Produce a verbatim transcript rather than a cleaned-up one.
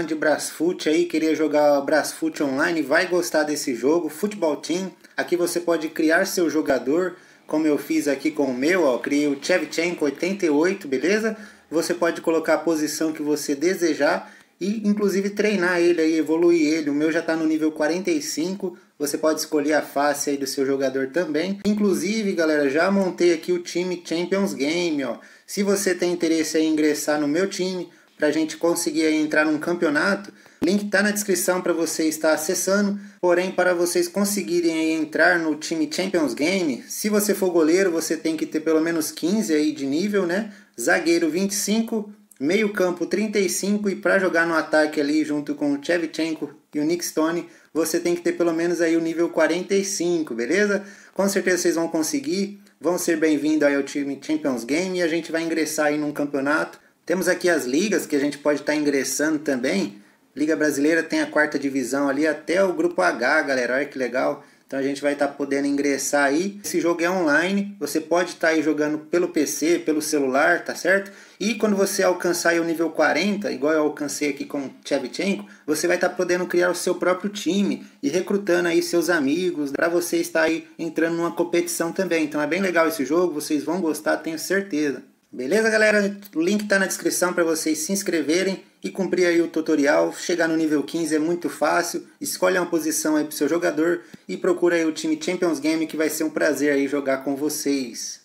fã de Brasfoot aí, queria jogar Brasfoot Online, vai gostar desse jogo, Futebol Team. Aqui você pode criar seu jogador, como eu fiz aqui com o meu, ó, criei o Shevchenko oitenta e oito, beleza? Você pode colocar a posição que você desejar e inclusive treinar ele aí, evoluir ele. O meu já está no nível quarenta e cinco, você pode escolher a face aí do seu jogador também. Inclusive, galera, já montei aqui o time Champions Game, ó. Se você tem interesse em ingressar no meu time, para a gente conseguir aí entrar num campeonato, o link está na descrição para você estar acessando. Porém, para vocês conseguirem aí entrar no time Champions Game, se você for goleiro, você tem que ter pelo menos quinze aí de nível, né? Zagueiro vinte e cinco, meio campo trinta e cinco, e para jogar no ataque ali junto com o Shevchenko e o Nick Stone, você tem que ter pelo menos aí o nível quarenta e cinco, beleza? Com certeza vocês vão conseguir, vão ser bem-vindos aí ao time Champions Game e a gente vai ingressar aí num campeonato. Temos aqui as ligas que a gente pode estar ingressando também. Liga Brasileira tem a quarta divisão ali até o grupo H, galera, olha que legal. Então a gente vai estar podendo ingressar aí. Esse jogo é online, você pode estar aí jogando pelo P C, pelo celular, tá certo? E quando você alcançar aí o nível quarenta, igual eu alcancei aqui com o Shevchenko, você vai estar podendo criar o seu próprio time e recrutando aí seus amigos para você estar aí entrando numa competição também. Então é bem legal esse jogo, vocês vão gostar, tenho certeza. Beleza, galera? O link está na descrição para vocês se inscreverem e cumprir aí o tutorial. Chegar no nível quinze é muito fácil. Escolhe uma posição aí para o seu jogador e procura aí o time Champions Game, que vai ser um prazer aí jogar com vocês.